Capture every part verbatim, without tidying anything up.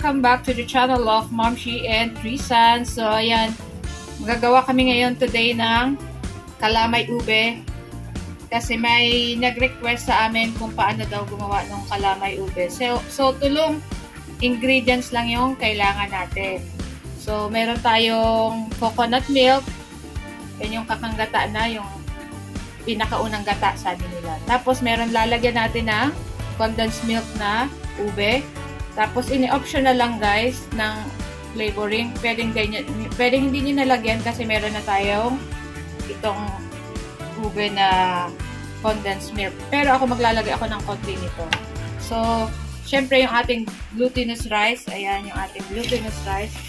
welcome back to the channel of Momshi and Trisan. So, ayan, magagawa kami ngayon today ng kalamay ube. Kasi may nag-request sa amin kung paano daw gumawa ng kalamay ube. So, so tulong ingredients lang yung kailangan natin. So, meron tayong coconut milk. Yan yung kakanggata na, yung pinakaunang gata, sabi nila. Tapos, meron lalagyan natin na condensed milk na ube. Tapos, ini-optional lang guys ng flavoring. Pwedeng, ganyan, pwedeng hindi nyo nalagyan kasi meron na tayong itong ube na condensed milk. Pero ako maglalagay ako ng konti nito. So, syempre yung ating glutinous rice. Ayan yung ating glutinous rice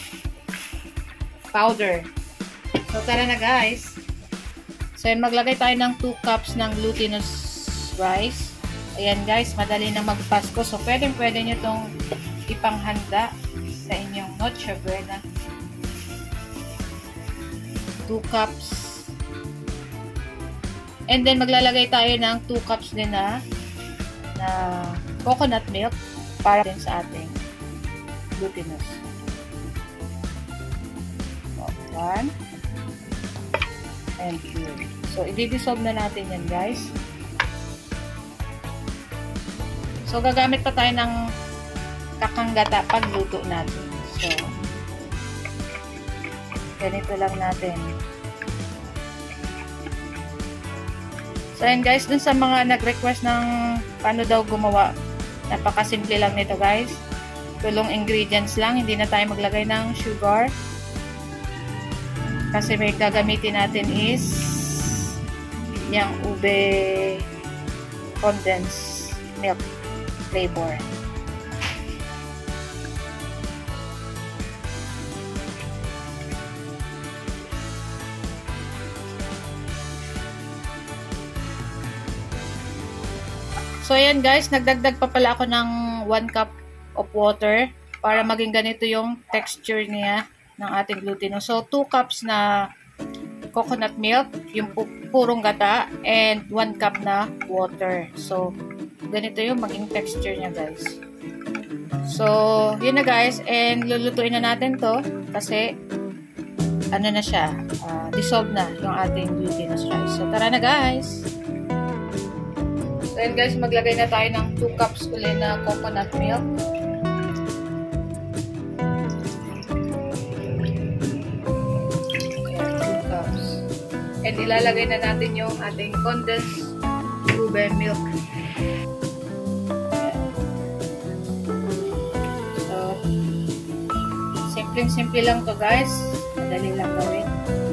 powder. So, tara na guys. So, maglagay tayo ng two cups ng glutinous rice. Ayan guys, madali na magpasko. So, pwedeng pwede nyo itong ipanghanda sa inyong Noche Buena. two cups. And then, maglalagay tayo ng two cups din na, na coconut milk para din sa ating glutinous. So, one. And two. So, i-dissolve na natin yan guys. So, gagamit pa tayo ng kakanggata pagluto natin. So, ganito lang natin. So, ayan guys, dun sa mga nag-request ng paano daw gumawa, napakasimple lang nito guys. Tulong ingredients lang, hindi na tayo maglagay ng sugar. Kasi may gagamitin natin is yung ube condensed milk flavor. So, ayan guys, nagdagdag pa pala ako ng one cup of water para maging ganito yung texture niya ng ating glutinous. So, two cups na coconut milk, yung pu purong gata, and one cup na water. So, ganito yung maging texture niya guys. So, yun na guys. And lulutuin na natin to kasi ano na siya, uh, dissolve na yung ating glutinous rice. So, tara na guys. So, yun guys, maglagay na tayo ng two cups ulit na coconut milk. two cups. And ilalagay na natin yung ating condensed ube milk. Simple-simple lang to guys. Madali lang gawin.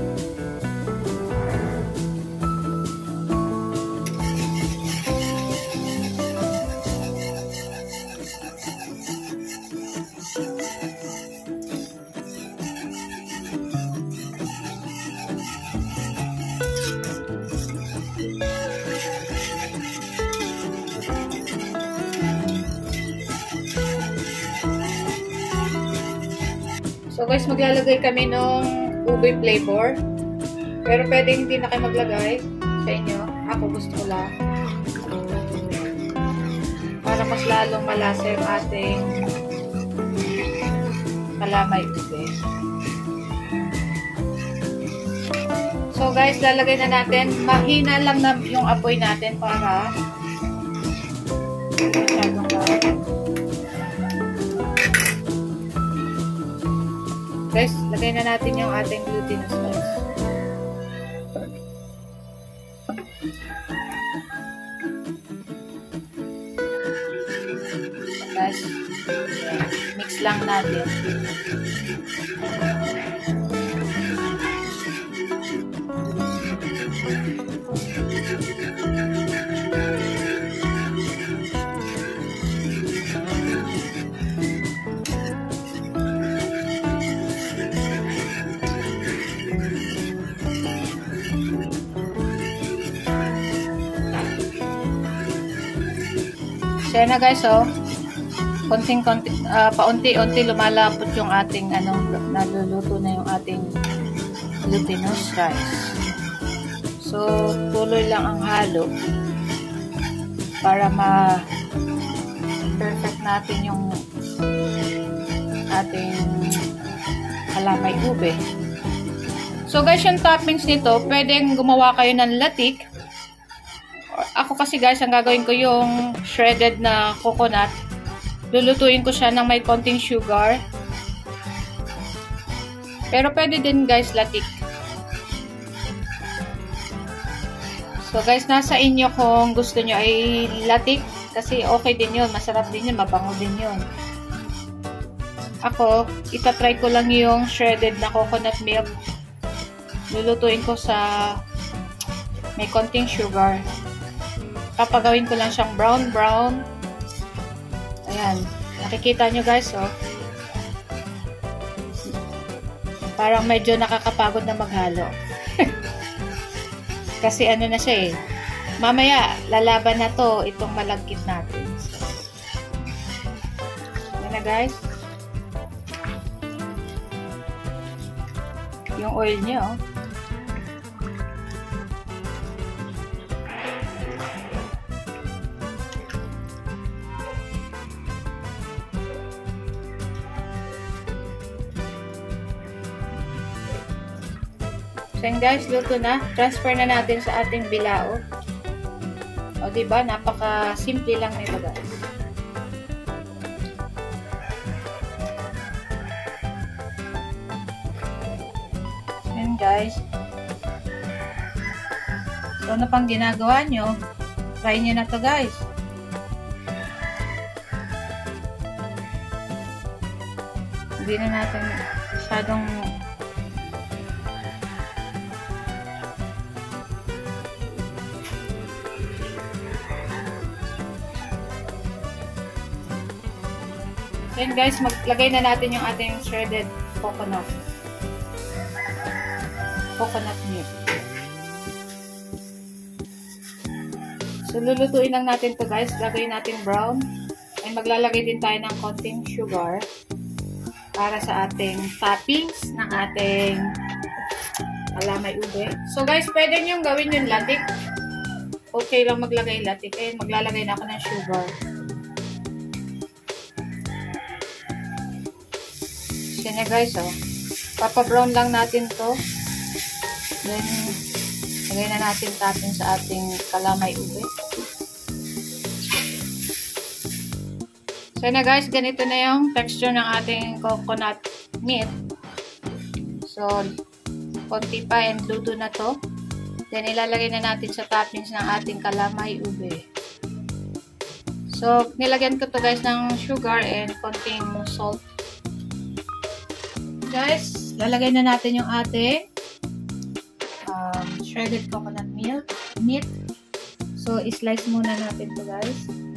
So guys, maglalagay kami ng ube flavor. Pero pwedeng hindi na kayo maglagay sa inyo. Ako gusto ko lang. Para mas lalong malasa yung ating kalamay ube. So guys, lalagay na natin. Mahina lang na yung apoy natin para masyadong lang. Guys, lagay na natin yung ating glutinous rice. Guys, mix lang natin. So, na guys, oh. Konting-konti, uh, paunti-unti lumalapot yung ating, ano, naluluto na yung ating glutinous rice. So, tuloy lang ang halo para ma-perfect natin yung ating kalamay ube. So guys, yung toppings nito, pwedeng gumawa kayo ng latik. Ako kasi guys, ang gagawin ko yung shredded na coconut. Lulutuin ko siya ng may konting sugar. Pero pwede din guys latik. So guys, nasa inyo kung gusto nyo ay latik. Kasi okay din yun. Masarap din yun. Mabango din yun. Ako, itatry ko lang yung shredded na coconut milk. Lulutuin ko sa may konting sugar. Papagawin ko lang siyang brown brown. Ayan. Nakikita nyo guys, oh. Parang medyo nakakapagod na maghalo. Kasi ano na siya eh. Mamaya, lalaban na to itong malagkit natin. Ayan na guys. Yung oil niya, oh. So guys, luto na. Transfer na natin sa ating bilao. O diba, napaka simple lang nito guys. Ayan guys. So ano pang ginagawa nyo? Try nyo na to guys. Hindi na natin masyadong then guys, maglagay na natin yung ating shredded coconut. Coconut milk. So, lulutuin lang natin to guys. Lagay natin brown. And maglalagay din tayo ng konting sugar para sa ating toppings ng ating kalamay ube. So guys, pwede nyo gawin yung latik. Okay lang maglagay latik. Ayun, maglalagay na ako ng sugar. Yan na guys, oh. Papa-brown lang natin to. Then, lagay na natin topping sa ating kalamay ube. So na guys, ganito na yung texture ng ating coconut meat. So, konti pa and luto na to. Then, ilalagay na natin sa toppings ng ating kalamay ube. So, nilagyan ko to guys ng sugar and konting salt. Guys, lalagay na natin yung ating um, shredded coconut milk, meat. So, islice muna natin to guys.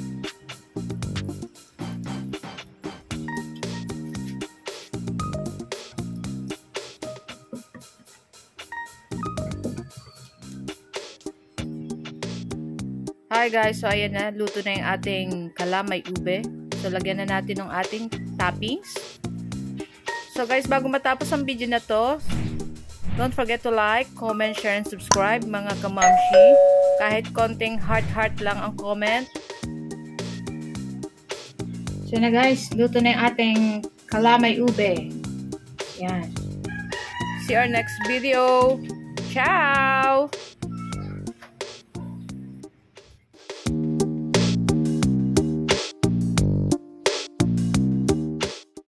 Hi guys, so ayan na, luto na yung ating kalamay ube. So, lagyan na natin ng ating toppings. So guys, bago matapos ang video na to, don't forget to like, comment, share, and subscribe mga kamamshi. Kahit konting heart-heart lang ang comment. So na guys, luto na yung ating kalamay ube. Yan. See our next video. Ciao!